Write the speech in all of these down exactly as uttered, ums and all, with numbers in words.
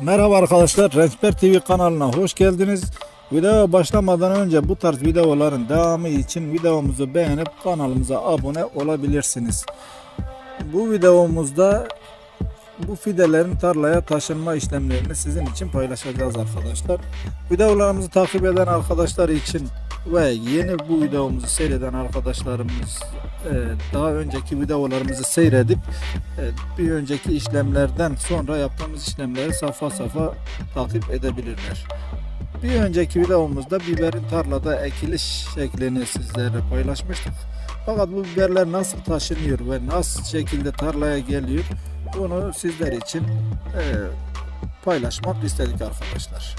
Merhaba arkadaşlar, Rençber T V kanalına hoş geldiniz. Videoya başlamadan önce bu tarz videoların devamı için videomuzu beğenip kanalımıza abone olabilirsiniz. Bu videomuzda bu fidelerin tarlaya taşınma işlemlerini sizin için paylaşacağız arkadaşlar. Videolarımızı takip eden arkadaşlar için ve yeni bu videomuzu seyreden arkadaşlarımız daha önceki videolarımızı seyredip bir önceki işlemlerden sonra yaptığımız işlemleri safa safa takip edebilirler. Bir önceki videomuzda biberin tarlada ekiliş şeklini sizlerle paylaşmıştık. Fakat bu biberler nasıl taşınıyor ve nasıl şekilde tarlaya geliyor, bunu sizler için e, paylaşmak istedik arkadaşlar.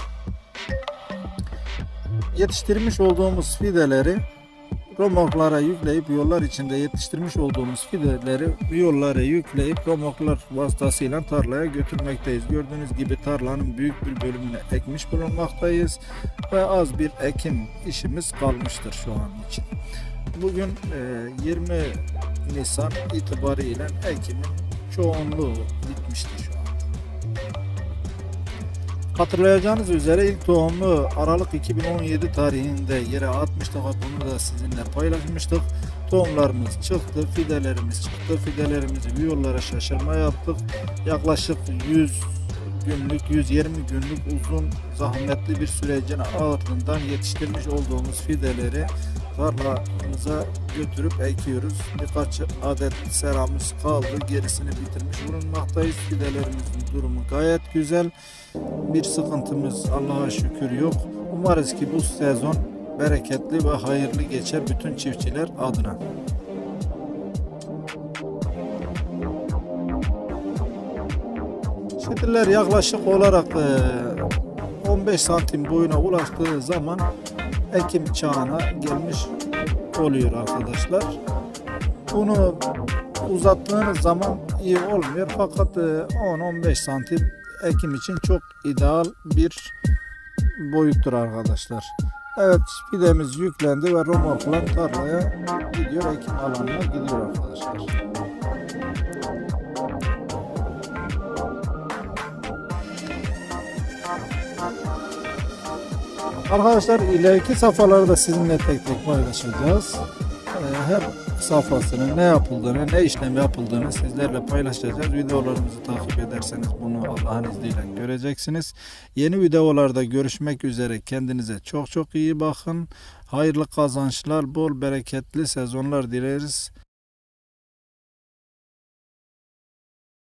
Yetiştirmiş olduğumuz fideleri romoklara yükleyip yollar içinde yetiştirmiş olduğumuz fideleri yollara yükleyip romoklar vasıtasıyla tarlaya götürmekteyiz. Gördüğünüz gibi tarlanın büyük bir bölümünü ekmiş bulunmaktayız ve az bir ekim işimiz kalmıştır şu an için. Bugün e, yirmi Nisan itibariyle ekimin çoğunluğu bitmiştir şu an. Hatırlayacağınız üzere ilk tohumu Aralık iki bin on yedi tarihinde yere atmıştık. Bunu da sizinle paylaşmıştık. Tohumlarımız çıktı, fidelerimiz çıktı. Fidelerimizi viyollara şaşırma yaptık. Yaklaşık yüz günlük, yüz yirmi günlük uzun zahmetli bir sürecin ardından yetiştirmiş olduğumuz fideleri tarlamıza götürüp ekiyoruz. Birkaç adet seramız kaldı. Gerisini bitirmiş bulunmaktayız. Fidelerimizin durumu gayet güzel. Bir sıkıntımız Allah'a şükür yok. Umarız ki bu sezon bereketli ve hayırlı geçer bütün çiftçiler adına. Fideler yaklaşık olarak on beş santim boyuna ulaştığı zaman ekim çağına gelmiş oluyor arkadaşlar. Bunu uzattığınız zaman iyi olmuyor, fakat on on beş santim ekim için çok ideal bir boyuttur arkadaşlar. Evet, fidemiz yüklendi ve romorklar tarlaya gidiyor, ekim alanına gidiyor arkadaşlar. Arkadaşlar ileriki safhaları da sizinle tek tek paylaşacağız. Her safhasının ne yapıldığını, ne işlem yapıldığını sizlerle paylaşacağız. Videolarımızı takip ederseniz bunu Allah'ın izniyle göreceksiniz. Yeni videolarda görüşmek üzere. Kendinize çok çok iyi bakın. Hayırlı kazançlar, bol bereketli sezonlar dileriz.